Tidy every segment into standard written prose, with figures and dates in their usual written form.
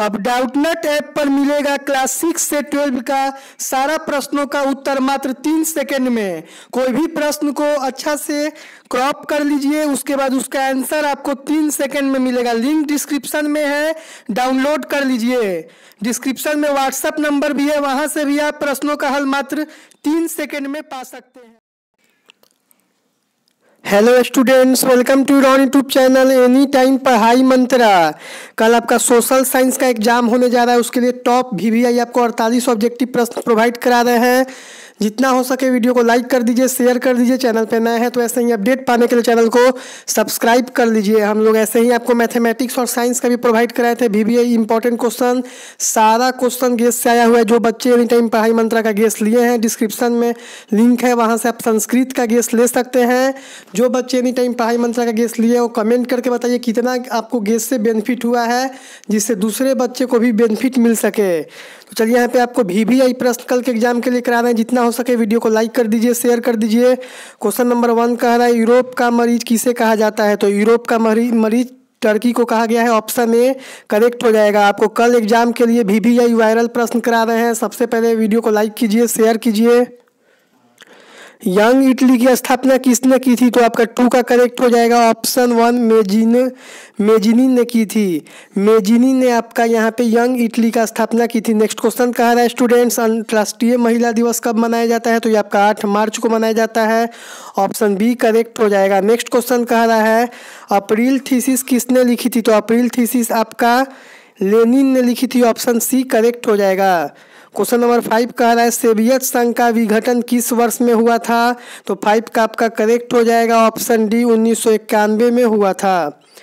अब डाउटनट ऐप पर मिलेगा क्लास 6 से 12 का सारा प्रश्नों का उत्तर मात्र 3 सेकंड में। कोई भी प्रश्न को अच्छा से क्रॉप कर लीजिए, उसके बाद उसका आंसर आपको 3 सेकंड में मिलेगा। लिंक डिस्क्रिप्शन में है, डाउनलोड कर लीजिए। डिस्क्रिप्शन में व्हाट्सएप नंबर भी है, वहां से भी आप प्रश्नों का हल मात्र 3 सेकंड में पा सकते हैं। Hello students, welcome to your YouTube channel any time पढ़ाई मंत्रा। कल आपका सोशल साइंस का एग्जाम होने जा रहा है, उसके लिए टॉप V.V.I आपको 48 ऑब्जेक्टिव प्रश्न प्रोवाइड करा रहे हैं। जितना हो सके वीडियो को लाइक कर दीजिए, शेयर कर दीजिए। चैनल पे नए हैं तो ऐसे ही अपडेट पाने के लिए चैनल को सब्सक्राइब कर लीजिए। हम लोग ऐसे ही आपको मैथमेटिक्स और साइंस का भी प्रोवाइड कराए थे। V.V.I इंपॉर्टेंट क्वेश्चन, सारा क्वेश्चन गेस से आया हुआ है। जो बच्चे एनी टाइम पढ़ाई मंत्रा का गेस लिए हैं, डिस्क्रिप्शन में लिंक है, वहाँ से आप संस्कृत का गेस ले सकते हैं। जो बच्चे एनी टाइम पढ़ाई मंत्रा का गेस लिए वो कमेंट करके बताइए कितना आपको गेस से बेनिफिट हुआ है, जिससे दूसरे बच्चे को भी बेनिफिट मिल सके। तो चलिए यहाँ पे आपको V.V.I प्रश्न कल के एग्जाम के लिए करा रहे हैं। जितना हो सके वीडियो को लाइक कर दीजिए, शेयर कर दीजिए। क्वेश्चन नंबर 1 कह रहा है यूरोप का मरीज किसे कहा जाता है? तो यूरोप का मरीज टर्की को कहा गया है। ऑप्शन ए करेक्ट हो जाएगा। आपको कल एग्जाम के लिए V.V.I वायरल प्रश्न करा रहे हैं। सबसे पहले वीडियो को लाइक कीजिए, शेयर कीजिए। यंग इटली की स्थापना किसने की थी? तो आपका 2 का करेक्ट हो जाएगा। ऑप्शन 1 मेजिनी ने की थी। मेजिनी ने आपका यहाँ पे यंग इटली का स्थापना की थी। नेक्स्ट क्वेश्चन कह रहा है स्टूडेंट्स, अंतर्राष्ट्रीय महिला दिवस कब मनाया जाता है? तो ये आपका 8 मार्च को मनाया जाता है। ऑप्शन बी करेक्ट हो जाएगा। नेक्स्ट क्वेश्चन कह रहा है अप्रैल थीसिस किसने लिखी थी? तो अप्रैल थीसिस आपका लेनिन ने लिखी थी। ऑप्शन सी करेक्ट हो जाएगा। क्वेश्चन नंबर 5 कह रहा है सोवियत संघ का विघटन किस वर्ष में हुआ था? तो 5 का आपका करेक्ट हो जाएगा। ऑप्शन डी 1991 में हुआ था।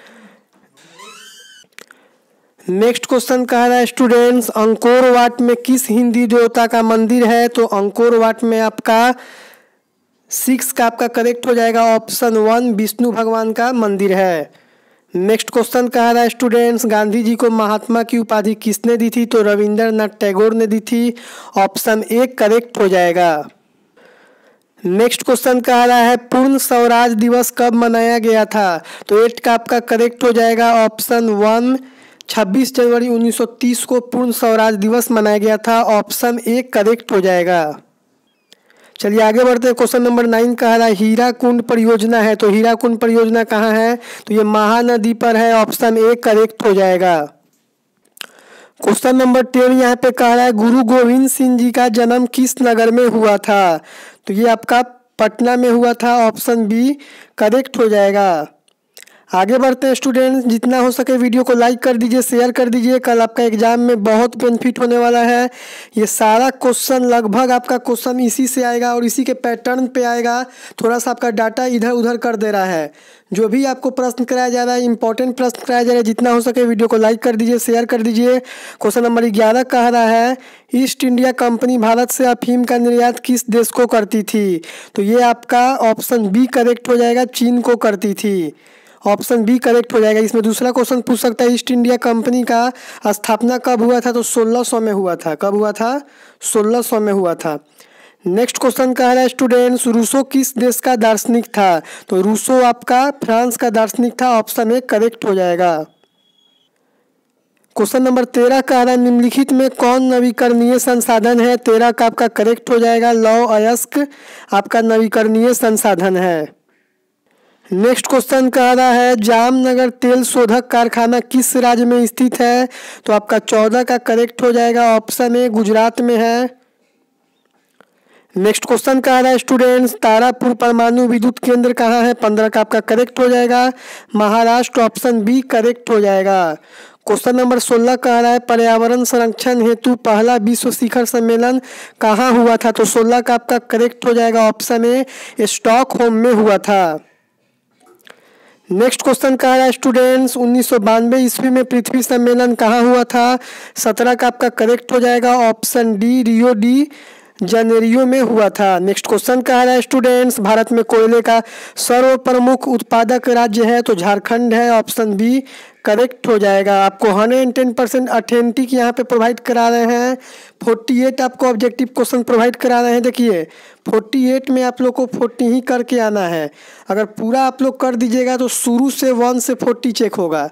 नेक्स्ट क्वेश्चन कह रहा है स्टूडेंट्स, अंकोर वाट में किस हिंदी देवता का मंदिर है? तो अंकोर वाट में आपका 6 का आपका करेक्ट हो जाएगा। ऑप्शन 1 विष्णु भगवान का मंदिर है। नेक्स्ट क्वेश्चन कह रहा है स्टूडेंट्स, गांधी जी को महात्मा की उपाधि किसने दी थी? तो रविंद्रनाथ टैगोर ने दी थी। ऑप्शन ए करेक्ट हो जाएगा। नेक्स्ट क्वेश्चन कह रहा है पूर्ण स्वराज दिवस कब मनाया गया था? तो 8 का आपका करेक्ट हो जाएगा। ऑप्शन 1 26 जनवरी 1930 को पूर्ण स्वराज दिवस मनाया गया था। ऑप्शन ए करेक्ट हो जाएगा। चलिए आगे बढ़ते हैं। क्वेश्चन नंबर 9 कह रहा है हीराकुंड परियोजना है। तो हीराकुंड परियोजना कहाँ है? तो ये महानदी पर है। ऑप्शन ए करेक्ट हो जाएगा। क्वेश्चन नंबर 10 यहाँ पे कह रहा है गुरु गोविंद सिंह जी का जन्म किस नगर में हुआ था? तो ये आपका पटना में हुआ था। ऑप्शन बी करेक्ट हो जाएगा। आगे बढ़ते हैं स्टूडेंट्स, जितना हो सके वीडियो को लाइक कर दीजिए, शेयर कर दीजिए। कल आपका एग्जाम में बहुत बेनिफिट होने वाला है। ये सारा क्वेश्चन लगभग आपका क्वेश्चन इसी से आएगा और इसी के पैटर्न पे आएगा। थोड़ा सा आपका डाटा इधर उधर कर दे रहा है। जो भी आपको प्रश्न कराया जा रहा है, इंपॉर्टेंट प्रश्न कराया जा रहा है। जितना हो सके वीडियो को लाइक कर दीजिए, शेयर कर दीजिए। क्वेश्चन नंबर 11 कह रहा है ईस्ट इंडिया कंपनी भारत से अफीम का निर्यात किस देश को करती थी? तो ये आपका ऑप्शन बी करेक्ट हो जाएगा, चीन को करती थी। ऑप्शन बी करेक्ट हो जाएगा। इसमें दूसरा क्वेश्चन पूछ सकता है ईस्ट इंडिया कंपनी का स्थापना कब हुआ था? तो 1600 में हुआ था। कब हुआ था? 1600 में हुआ था। नेक्स्ट क्वेश्चन कह रहा है स्टूडेंट्स रूसो किस देश का दार्शनिक था? तो रूसो आपका फ्रांस का दार्शनिक था। ऑप्शन ए करेक्ट हो जाएगा। क्वेश्चन नंबर 13 कह रहा है निम्नलिखित में कौन नवीकरणीय संसाधन है? 13 का आपका करेक्ट हो जाएगा। लौह अयस्क आपका नवीकरणीय संसाधन है। नेक्स्ट क्वेश्चन कह रहा है जामनगर तेल शोधक कारखाना किस राज्य में स्थित है? तो आपका 14 का करेक्ट हो जाएगा। ऑप्शन ए गुजरात में है। नेक्स्ट क्वेश्चन कह रहा है स्टूडेंट्स तारापुर परमाणु विद्युत केंद्र कहाँ है? 15 का आपका करेक्ट हो जाएगा। महाराष्ट्र। ऑप्शन बी करेक्ट हो जाएगा। क्वेश्चन नंबर 16 कह रहा है पर्यावरण संरक्षण हेतु पहला विश्व शिखर सम्मेलन कहाँ हुआ था? तो 16 का आपका करेक्ट हो जाएगा। ऑप्शन ए स्टॉकहोम में हुआ था। नेक्स्ट क्वेश्चन कह रहा है स्टूडेंट्स 1992 ईस्वी में पृथ्वी सम्मेलन कहाँ हुआ था? 17 का आपका करेक्ट हो जाएगा। Option D Rio de Janeiro में हुआ था। नेक्स्ट क्वेश्चन कह रहा है स्टूडेंट्स भारत में कोयले का सर्व प्रमुख उत्पादक राज्य है? तो झारखंड है। ऑप्शन बी करेक्ट हो जाएगा। आपको 110% अथेंटिक यहाँ पे प्रोवाइड करा रहे हैं। 48 आपको ऑब्जेक्टिव क्वेश्चन प्रोवाइड करा रहे हैं। देखिए 48 में आप लोग को 40 ही करके आना है। अगर पूरा आप लोग कर दीजिएगा तो शुरू से 1 से 40 चेक होगा।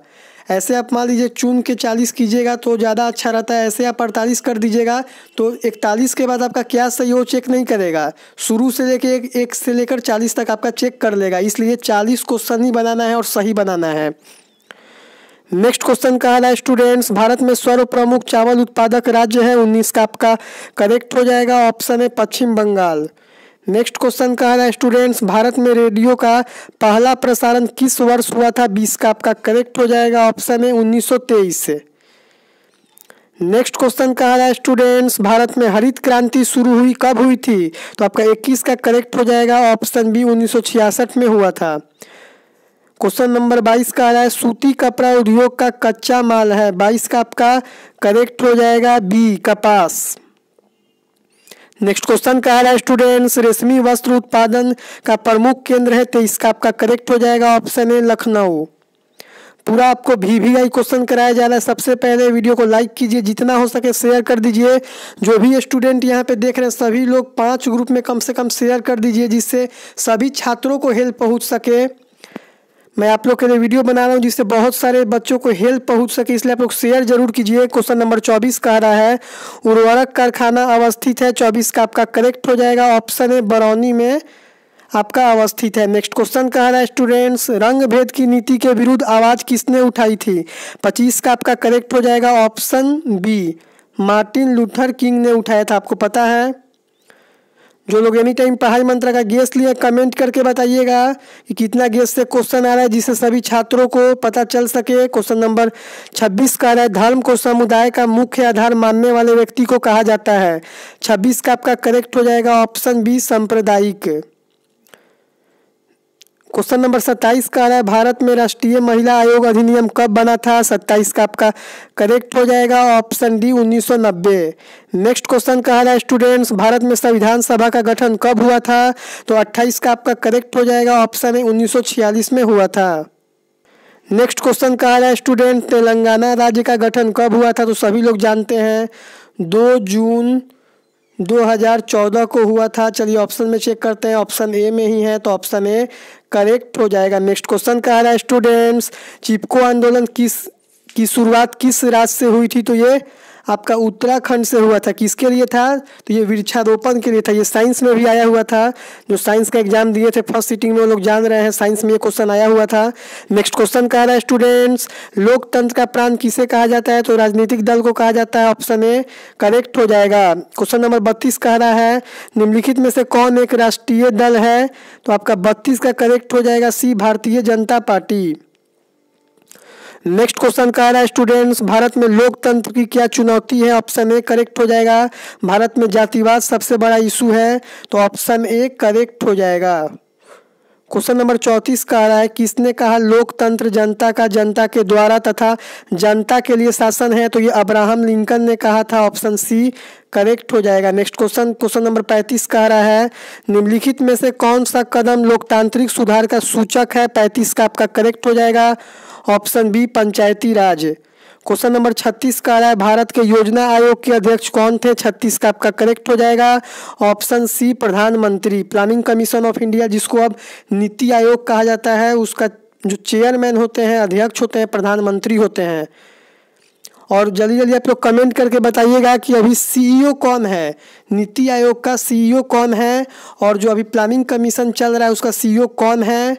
ऐसे आप मान लीजिए चुन के 40 कीजिएगा तो ज़्यादा अच्छा रहता है, ऐसे आप 48 कर दीजिएगा तो 41 के बाद आपका क्या सही हो चेक नहीं करेगा, शुरू से लेके एक से लेकर 40 तक आपका चेक कर लेगा। इसलिए 40 क्वेश्चन ही बनाना है और सही बनाना है। नेक्स्ट क्वेश्चन कह रहा है स्टूडेंट्स, भारत में सर्वप्रमुख चावल उत्पादक राज्य है 19 का आपका करेक्ट हो जाएगा, ऑप्शन है पश्चिम बंगाल। नेक्स्ट क्वेश्चन कह रहा है स्टूडेंट्स, भारत में रेडियो का पहला प्रसारण किस वर्ष हुआ था 20 का आपका करेक्ट हो जाएगा, ऑप्शन है 1923 से। नेक्स्ट क्वेश्चन कह रहा है स्टूडेंट्स, भारत में हरित क्रांति शुरू हुई कब हुई थी, तो आपका 21 का करेक्ट हो जाएगा, ऑप्शन बी 1966 में हुआ था। क्वेश्चन नंबर 22 का आ रहा है, सूती कपड़ा उद्योग का कच्चा माल है 22 का आपका करेक्ट हो जाएगा बी कपास। नेक्स्ट क्वेश्चन कह रहा है स्टूडेंट्स, रेशमी वस्त्र उत्पादन का प्रमुख केंद्र है 23 का आपका करेक्ट हो जाएगा, ऑप्शन है लखनऊ। पूरा आपको V.V.I क्वेश्चन कराया जा रहा है। सबसे पहले वीडियो को लाइक कीजिए, जितना हो सके शेयर कर दीजिए। जो भी स्टूडेंट यहाँ पे देख रहे हैं सभी लोग 5 ग्रुप में कम से कम शेयर कर दीजिए, जिससे सभी छात्रों को हेल्प पहुँच सके। मैं आप लोग के लिए वीडियो बना रहा हूँ जिससे बहुत सारे बच्चों को हेल्प पहुँच सके, इसलिए आप लोग शेयर जरूर कीजिए। क्वेश्चन नंबर 24 कह रहा है, उर्वरक कारखाना अवस्थित है 24 का आपका करेक्ट हो जाएगा, ऑप्शन है बरौनी में आपका अवस्थित है। नेक्स्ट क्वेश्चन कह रहा है स्टूडेंट्स, रंग भेद की नीति के विरुद्ध आवाज़ किसने उठाई थी 25 का आपका करेक्ट हो जाएगा, option B Martin Luther King ने उठाया था। आपको पता है, जो लोग एनी टाइम पढ़ाई मंत्र का गेस लिए कमेंट करके बताइएगा कि कितना गेस से क्वेश्चन आ रहा है, जिससे सभी छात्रों को पता चल सके। क्वेश्चन नंबर 26 का रहा है, धर्म को समुदाय का मुख्य आधार मानने वाले व्यक्ति को कहा जाता है 26 का आपका करेक्ट हो जाएगा, ऑप्शन बी सांप्रदायिक। क्वेश्चन नंबर 27 का आ रहा है, भारत में राष्ट्रीय महिला आयोग अधिनियम कब बना था 27 का आपका करेक्ट हो जाएगा, ऑप्शन डी 1990। नेक्स्ट क्वेश्चन कह रहा है स्टूडेंट्स, भारत में संविधान सभा का गठन कब हुआ था, तो 28 का आपका करेक्ट हो जाएगा, ऑप्शन है 1946 में हुआ था। नेक्स्ट क्वेश्चन कह रहा है स्टूडेंट, तेलंगाना राज्य का गठन कब हुआ था, तो सभी लोग जानते हैं 2 जून 2014 को हुआ था। चलिए ऑप्शन में चेक करते हैं, ऑप्शन ए में ही है तो ऑप्शन ए करेक्ट हो जाएगा। नेक्स्ट क्वेश्चन कह रहा है स्टूडेंट्स, चिपको आंदोलन की शुरुआत किस राज्य से हुई थी, तो ये आपका उत्तराखंड से हुआ था। किसके लिए था, तो ये वृक्षारोपण के लिए था। ये साइंस में भी आया हुआ था, जो साइंस का एग्जाम दिए थे फर्स्ट सीटिंग में वो लोग जान रहे हैं, साइंस में ये क्वेश्चन आया हुआ था। नेक्स्ट क्वेश्चन कह रहा है स्टूडेंट्स, लोकतंत्र का प्राण किसे कहा जाता है, तो राजनीतिक दल को कहा जाता है, ऑप्शन ए करेक्ट हो जाएगा। क्वेश्चन नंबर 32 कह रहा है, निम्नलिखित में से कौन एक राष्ट्रीय दल है, तो आपका 32 का करेक्ट हो जाएगा, सी Bharatiya Janata party. Next question कह रहा है स्टूडेंट्स, भारत में लोकतंत्र की क्या चुनौती है, ऑप्शन ए करेक्ट हो जाएगा। भारत में जातिवाद सबसे बड़ा इशू है, तो ऑप्शन ए करेक्ट हो जाएगा। क्वेश्चन नंबर 34 कह रहा है, किसने कहा लोकतंत्र जनता का जनता के द्वारा तथा जनता के लिए शासन है, तो ये अब्राहम लिंकन ने कहा था, ऑप्शन सी करेक्ट हो जाएगा। नेक्स्ट क्वेश्चन नंबर 35 कह रहा है, निम्नलिखित में से कौन सा कदम लोकतांत्रिक सुधार का सूचक है, 35 का आपका करेक्ट हो जाएगा, option B Panchayati Raj. Question number 36 का आ रहा है, भारत के योजना आयोग के अध्यक्ष कौन थे, 36 का आपका करेक्ट हो जाएगा, ऑप्शन सी प्रधानमंत्री। प्लानिंग कमीशन ऑफ इंडिया, जिसको अब नीति आयोग कहा जाता है, उसका जो चेयरमैन होते हैं, अध्यक्ष होते हैं, प्रधानमंत्री होते हैं। और जल्दी जल्दी आप लोग कमेंट करके बताइएगा कि अभी सीईओ कौन है, नीति आयोग का सीईओ कौन है, और जो अभी प्लानिंग कमीशन चल रहा है उसका सीईओ कौन है।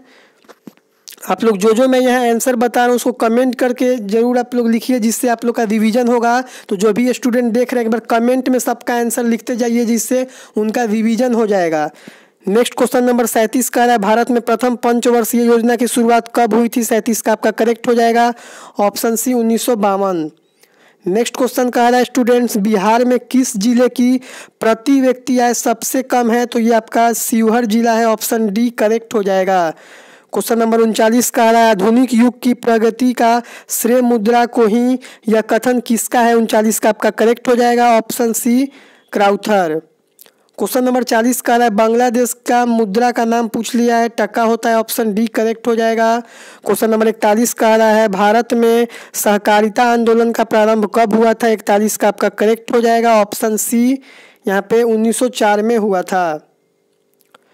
आप लोग जो मैं यहाँ आंसर बता रहा हूँ उसको कमेंट करके जरूर आप लोग लिखिए, जिससे आप लोग का रिवीजन होगा। तो जो भी स्टूडेंट देख रहे हैं एक बार कमेंट में सबका आंसर लिखते जाइए, जिससे उनका रिवीजन हो जाएगा। नेक्स्ट क्वेश्चन नंबर 37 का है, भारत में प्रथम पंचवर्षीय योजना की शुरुआत कब हुई थी, 37 का आपका करेक्ट हो जाएगा, ऑप्शन सी 1952। नेक्स्ट क्वेश्चन कह रहा है स्टूडेंट्स, बिहार में किस जिले की प्रति व्यक्ति आय सबसे कम है, तो ये आपका शिवहर जिला है, ऑप्शन डी करेक्ट हो जाएगा। क्वेश्चन नंबर 39 कह रहा है, आधुनिक युग की प्रगति का श्रेय मुद्रा को ही यह कथन किसका है, 39 का आपका करेक्ट हो जाएगा, option C Crowther. Question number 40 कह रहा है, बांग्लादेश का मुद्रा का नाम पूछ लिया है, टका होता है, ऑप्शन डी करेक्ट हो जाएगा। क्वेश्चन नंबर 41 कह रहा है, भारत में सहकारिता आंदोलन का प्रारंभ कब हुआ था, 41 का आपका करेक्ट हो जाएगा, ऑप्शन सी यहाँ पे 1904 में हुआ था।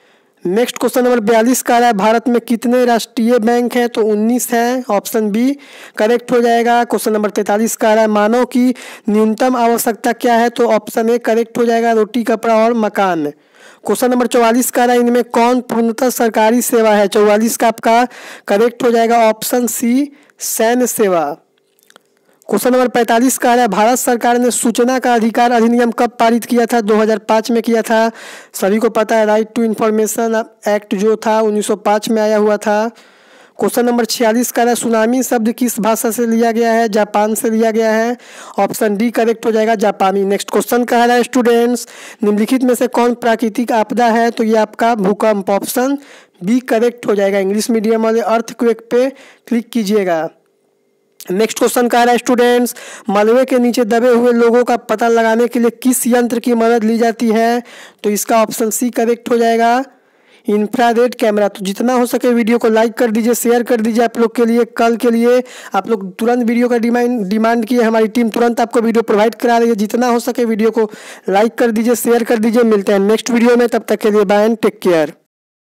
नेक्स्ट क्वेश्चन नंबर 42 का रहा है, भारत में कितने राष्ट्रीय बैंक हैं? तो 19 हैं, ऑप्शन बी करेक्ट हो जाएगा। क्वेश्चन नंबर 43 का रहा है, मानव की न्यूनतम आवश्यकता क्या है? तो ऑप्शन ए करेक्ट हो जाएगा, रोटी कपड़ा और मकान। क्वेश्चन नंबर 44 का रहा है, इनमें कौन पूर्णतः सरकारी सेवा है? 44 का आपका करेक्ट हो जाएगा, ऑप्शन सी सैन्य सेवा। क्वेश्चन नंबर 45 का है, भारत सरकार ने सूचना का अधिकार अधिनियम कब पारित किया था? 2005 में किया था। सभी को पता है, राइट टू इंफॉर्मेशन एक्ट जो था 1905 में आया हुआ था। क्वेश्चन नंबर 46 का है, सुनामी शब्द किस भाषा से लिया गया है? जापान से लिया गया है, ऑप्शन डी करेक्ट हो जाएगा, जापानी। नेक्स्ट क्वेश्चन कह रहा है स्टूडेंट्स, निम्नलिखित में से कौन प्राकृतिक आपदा है? तो ये आपका भूकंप, ऑप्शन बी करेक्ट हो जाएगा। इंग्लिश मीडियम वाले अर्थक्वेक पे क्लिक कीजिएगा। नेक्स्ट क्वेश्चन कह रहा है स्टूडेंट्स, मलबे के नीचे दबे हुए लोगों का पता लगाने के लिए किस यंत्र की मदद ली जाती है? तो इसका ऑप्शन सी करेक्ट हो जाएगा, इंफ्रारेड कैमरा। तो जितना हो सके वीडियो को लाइक कर दीजिए, शेयर कर दीजिए। आप लोग के लिए कल के लिए आप लोग तुरंत वीडियो का डिमांड किए, हमारी टीम तुरंत आपको वीडियो प्रोवाइड करा रही है। जितना हो सके वीडियो को लाइक कर दीजिए, शेयर कर दीजिए। मिलते हैं नेक्स्ट वीडियो में, तब तक के लिए बाय एंड टेक केयर।